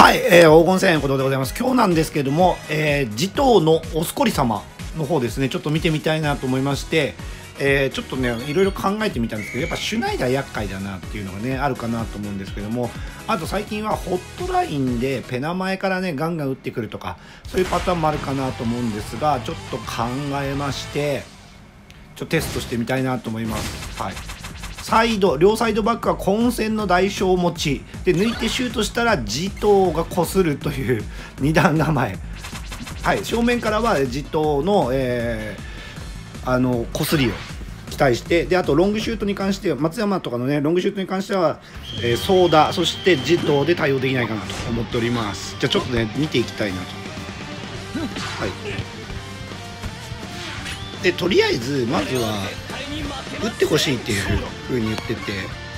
はい、黄金千円ことでございます。今日なんですけれども、持統のおすこり様の方ですね、ちょっと見てみたいなと思いまして、ちょっとね、いろいろ考えてみたんですけど、やっぱシュナイダー厄介だなっていうのがね、あるかなと思うんですけども、あと最近はホットラインでペナ前からね、ガンガン打ってくるとか、そういうパターンもあるかなと思うんですが、ちょっと考えまして、ちょっとテストしてみたいなと思います。はい。両サイドバックは混戦の代償持ちで、抜いてシュートしたら持統がこするという2段構え。はい、正面からは持統の、こすりを期待して、であとロングシュートに関しては松山とかのねロングシュートに関しては、ソーダそして持統で対応できないかなと思っております。じゃあちょっとね見ていきたいなと。はい。でとりあえずまずは打ってほしいっていう風に言ってて、とり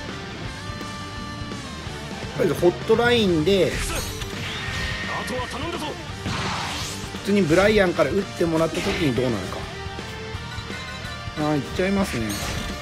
あえずホットラインで普通にブライアンから打ってもらった時にどうなるか。いっちゃいますね。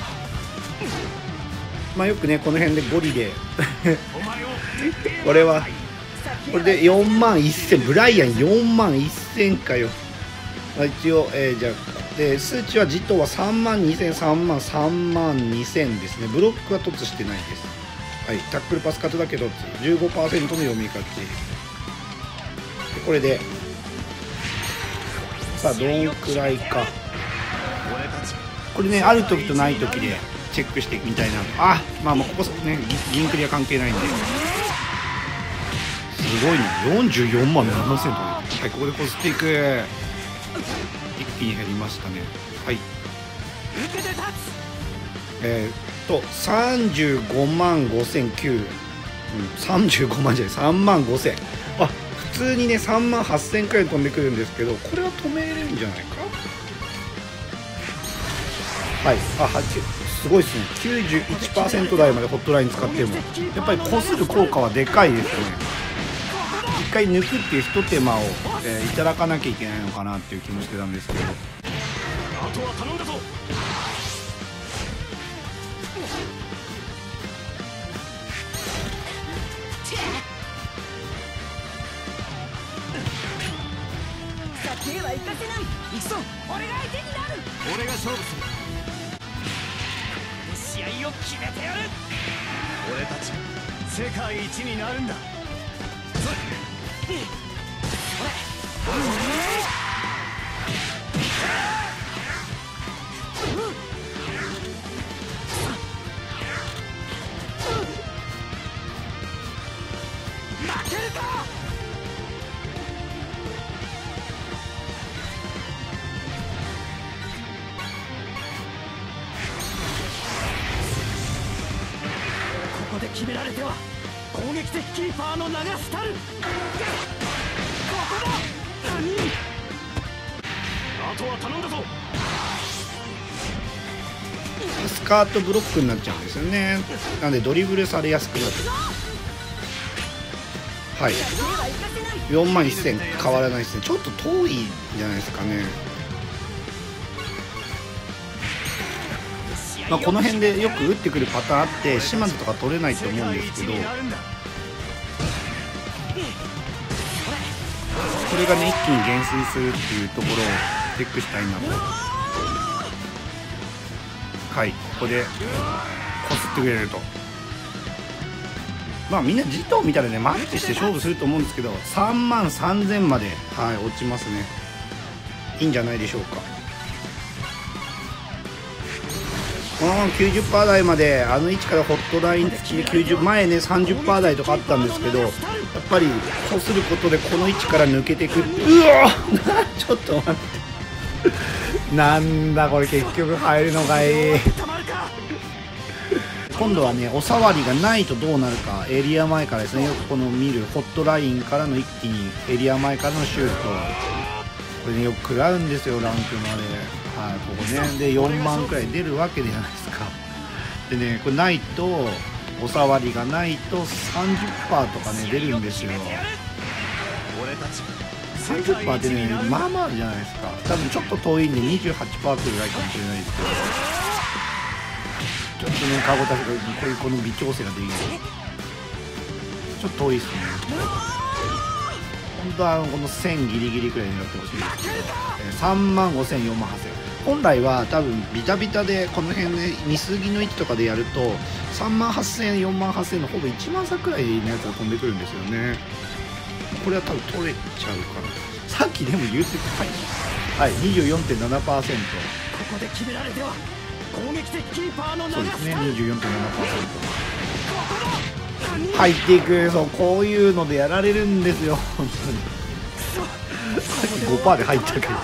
まあよくねこの辺でゴリでこれで4万1000、ブライアン4万1000かよ。一応、じゃあで数値は持統は3万2000、3万、3万2000ですね。ブロックは突してないです。はい、タックルパスカットだけど 15% の読み勝ち。これでさあどんくらいか。これねある時とない時でチェックしてみたいな。まあここね銀クリは関係ないんで。すごいね、44万7千と。はい、ここでこすっていく。一気に減りましたね。はい。35万5009、35万じゃない、3万5000。普通にね3万8000くらい飛んでくるんですけど、これは止めれるんじゃないか。はい。すごいですね。91% 台までホットライン使ってもやっぱりこする効果はでかいですね。一回抜くっていうひと手間を、いただかなきゃいけないのかなっていう気もしてたんですけど。あとは頼んだぞ。 手は行かせない。行くぞ。俺が相手になる。俺が勝負する。試合を決めてやる。俺たちが世界一になるんだ。負けるか。ここで決められては攻撃的キーパーの名が廃る。ここだ。あとは頼んだぞ。 スカートブロックになっちゃうんですよね。なのでドリブルされやすくなる。はい、4万1000変わらないですね。ちょっと遠いんじゃないですかね。この辺でよく打ってくるパターンあって島津とか取れないと思うんですけど、これがね一気に減衰するっていうところをチェックしたいなと。はい、ここでこすってくれると。みんな持統見たらねマッチして勝負すると思うんですけど、3万3000まで、落ちますね。いいんじゃないでしょうか。このまま 90% 台まであの位置からホットライン付きで90前ね 30% 台とかあったんですけど、やっぱりこすることでこの位置から抜けていく。うわちょっと待ってなんだこれ、結局入るのがいい。今度はねお触りがないとどうなるか。エリア前からですね、よくこの見るホットラインからの一気にエリア前からのシュート、これねよく食らうんですよランクまで。ここねで4万くらい出るわけじゃないですか。でねこれないとお触りがないと 30% とかね出るんですよ。30% ってねまあまあじゃないですか。多分ちょっと遠いんで 28% くらいかもしれないですけど、ちょっとねカゴタフがこの微調整ができる。ちょっと遠いですね。 本当はこの1000ギリギリくらいになってほしいですけど、3万5000、4万8000。本来は多分ビタビタでこの辺で見過ぎの位置とかでやると3万8000、4万8000のほぼ1万差くらいのやつが飛んでくるんですよね。これは多分取れちゃうかな。さっきでも言うてはい、24.7%。 ここで決められては攻撃的キーパーのそうですね、24.7%。 ここだ。 入っていく、そうこういうのでやられるんですよ本当に。さっき 5% で入ったけど。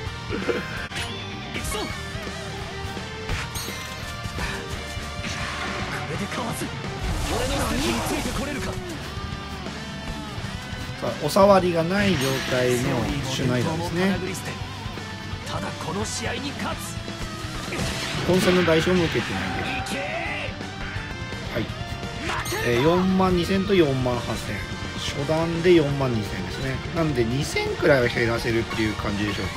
お触りがない状態のシュナイダーですね。 ただこの試合に勝つ。 本戦の代償も受けてないです。はい、4万2000と4万8000、初段で4万2000ですね。なんで2000くらいは減らせるっていう感じでしょう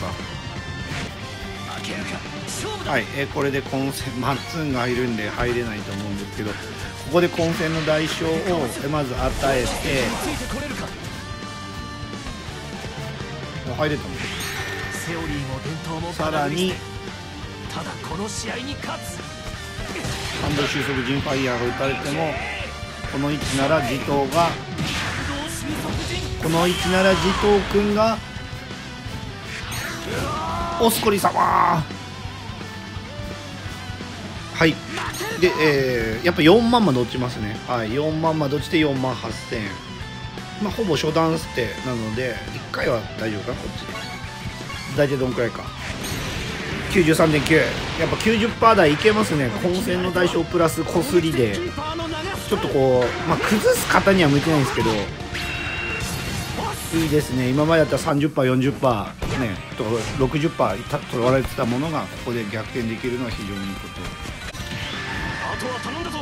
か。はい、これで混戦マッツンがいるんで入れないと思うんですけど、ここで混戦の代償をまず与えて、もう入れたんです。さらにただこの試合に勝つ。 ハンドル収束陣ファイヤーが打たれても、この位置なら地頭が、この位置なら地頭くんがオスコリ様。はい、で、やっぱ4万まで落ちますね。はい、4万まで落ちて4万8000、まあほぼ初段捨てなので1回は大丈夫かな。こっち大体どんくらいか。93.9、やっぱ 90% 台いけますね。混戦の代償プラスこすりでちょっとこう、まあ、崩す方には向いてないんですけど、いいですね。今までだったら 30%、40%、ね、とか 60% 取られてたものがここで逆転できるのは非常にいいこと。 あとは頼んだぞ。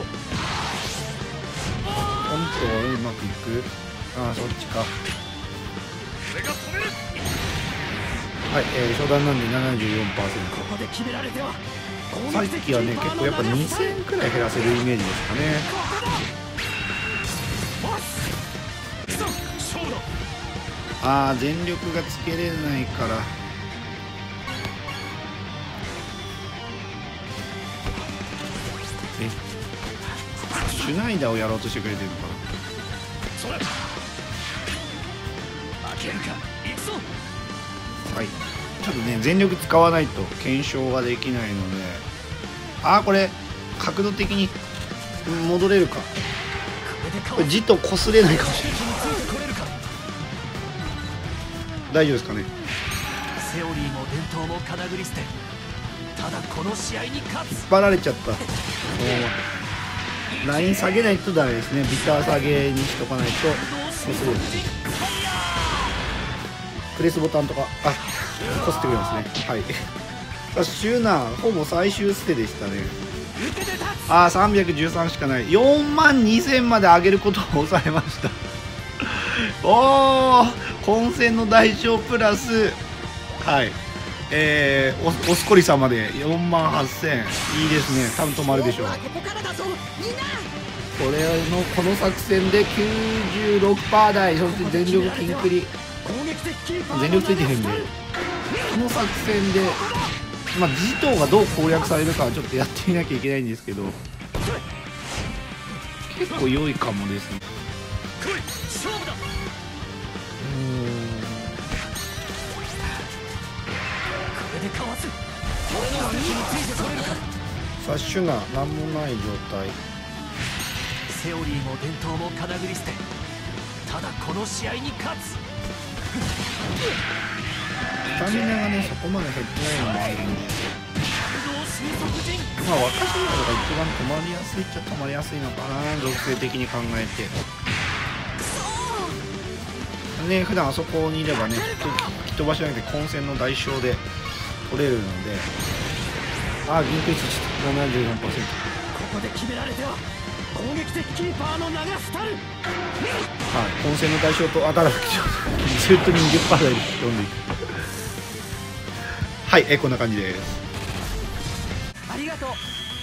本当はうまくいく。ああ、そっちか。 俺が止める。 はい、初段なんで 74%。 ここで決められてはさっきはね結構やっぱ2000くらい減らせるイメージですかね。ああ、全力がつけれないから。シュナイダーをやろうとしてくれてるのかな。はい、ちょっとね全力使わないと検証ができないので、ああこれ角度的に戻れるか。これじっと擦れないかもしれない。大丈夫ですかね。 セオリーも伝統もかなぐり捨て、ただこの試合に勝つ。 引っ張られちゃった。ライン下げないとダメですね。ビター下げにしとかないと擦れる。プレスボタンとかこすってくれますね。はいシュナーほぼ最終捨てでしたね。313しかない。4万2000まで上げることを抑えましたおお、混戦の代償プラス、はい、おスコリ様で4万8000。いいですね。多分止まるでしょう。これのこの作戦で 96% 台、そして全力キンクリ全力ついてへんで、この作戦でまあ地頭がどう攻略されるかはちょっとやってみなきゃいけないんですけど、結構良いかもですね。さあシュナ何もない状態。 セオリーも伝統もかなぐり捨て、ただこの試合に勝つ。 スタミナがねそこまで減ってないのもあるんで、まあ若島とか一番止まりやすいっちゃ止まりやすいのかな、属性的に考えてね。普段あそこにいればね吹き飛ばしなくて混戦の代償で取れるので、銀クイスして 74%。 ここで決められては攻撃的キーパーの名が廃る。 混戦の代償とずっと 20% 台で読んでいくはい、こんな感じです。 ありがとう。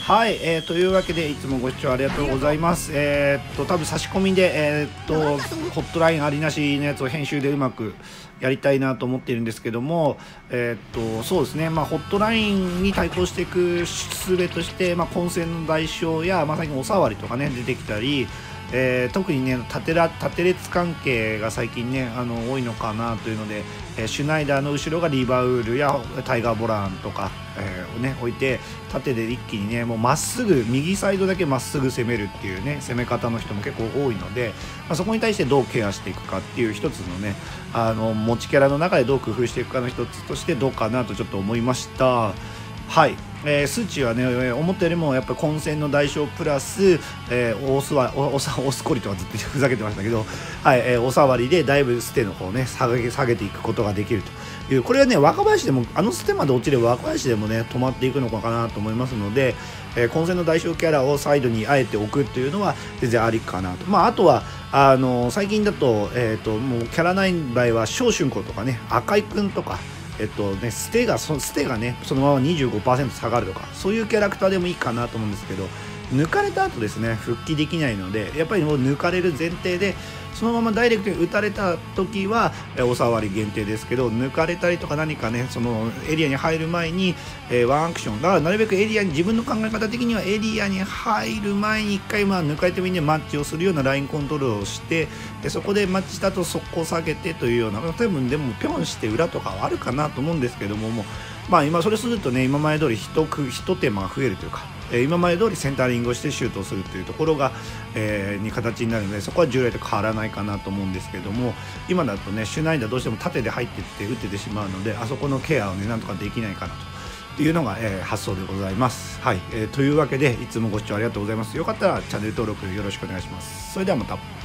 はい、というわけでいつもご視聴ありがとうございます。多分差し込みで、ホットラインありなしのやつを編集でうまくやりたいなと思っているんですけども、そうですね、ホットラインに対抗していく術として、混戦の代償や、最近おさわりとかね出てきたり、特にね縦列関係が最近ね多いのかなというので、シュナイダーの後ろがリバウールやタイガー・ボランとか、をね置いて縦で一気にねもうまっすぐ右サイドだけまっすぐ攻めるっていうね攻め方の人も結構多いので、そこに対してどうケアしていくかっていう一つのね持ちキャラの中でどう工夫していくかの一つとしてどうかなとちょっと思いました。はい、数値はね思ったよりもやっぱり混戦の代償プラス、オスコリとはずっとふざけてましたけど、はい、おさわりでだいぶステの方をね下げていくことができるという、これはね若林でもステまで落ちれば若林でもね止まっていくのかなと思いますので、混戦の代償キャラをサイドにあえて置くっていうのは全然ありかなと。あとは最近だと、もうキャラ9の場合は小春子とかね赤井くんとかステがねそのまま 25% 下がるとかそういうキャラクターでもいいかなと思うんですけど、抜かれた後ですね復帰できないのでやっぱりもう抜かれる前提でそのままダイレクトに打たれた時はおさわり限定ですけど、抜かれたりとか何かねそのエリアに入る前に、ワンアクションだからなるべくエリアに自分の考え方的にはエリアに入る前に1回抜かれてみんなマッチをするようなラインコントロールをしてそこでマッチした後速攻下げてというような多分でもピョンして裏とかはあるかなと思うんですけども今それするとね今まで通り一手間が増えるというか今まで通りセンタリングをしてシュートをするというところが、形になるのでそこは従来と変わらないかなと思うんですけども、今だとねシュナイダーどうしても縦で入っていって打っててしまうのであそこのケアをねなんとかできないかなというのが、発想でございます。はい、というわけでいつもご視聴ありがとうございます。よかったらチャンネル登録よろしくお願いします。それではまた。